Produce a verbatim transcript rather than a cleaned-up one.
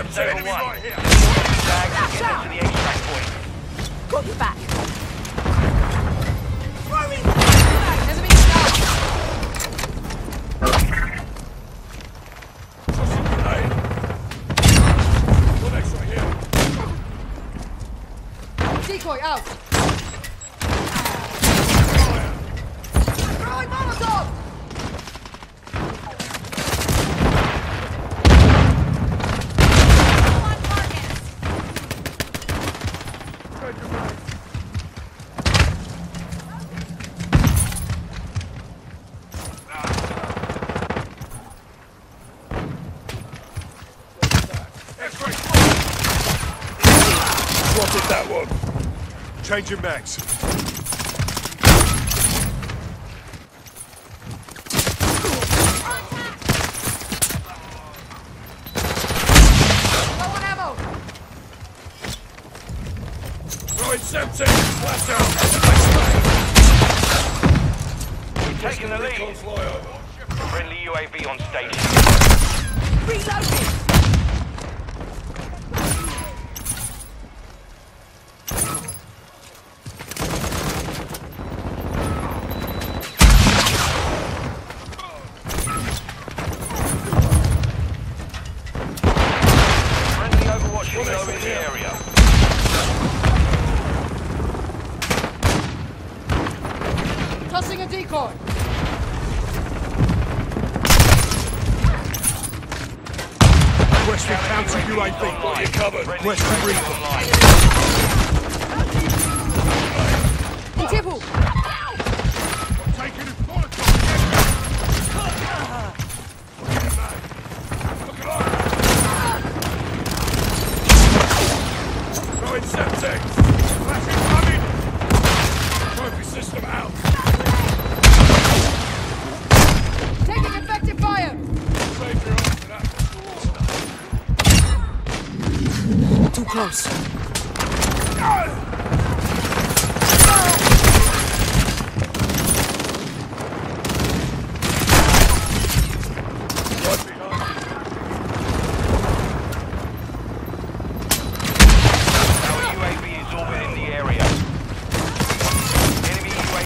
Septic! Enemy right here! Get into the extract point. Got your back. Enemy down. Tossing grenade! One extra here! Decoy out. Fire! Throwing Molotov. Swatted that one. Changing mags. Low on ammo. Throwing septic. Flash out. We've taken the Recon lead. flyover. Friendly U A V on station. Reloading. Friendly Overwatch Helo in the area. Tossing a decoy. Western counter U A V. Got you covered. Friendly Western U A V recon. online. Tibble. Taking it Throwing septic. Flashing coming. Trophy system out. Taking effective fire. Save your arm for that. Too close.